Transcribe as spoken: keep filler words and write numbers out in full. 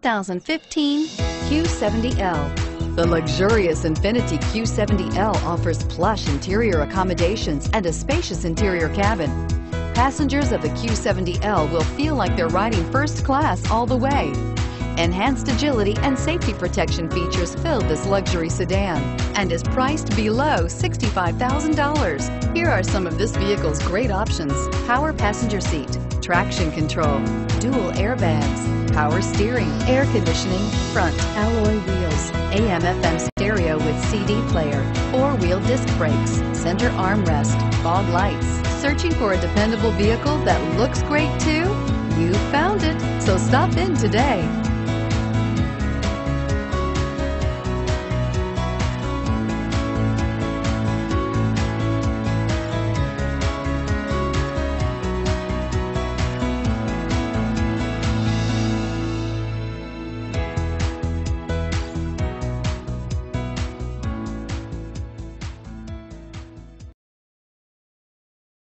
thousand fifteen Q seventy L. The luxurious Infiniti Q seventy L offers plush interior accommodations and a spacious interior cabin. Passengers of the Q seventy L will feel like they're riding first class all the way. Enhanced agility and safety protection features fill this luxury sedan and is priced below sixty-five thousand dollars. Here are some of this vehicle's great options: power passenger seat, traction control, dual airbags, power steering, air conditioning, front alloy wheels, A M F M stereo with C D player, four-wheel disc brakes, center armrest, fog lights. Searching for a dependable vehicle that looks great too? You found it, so stop in today.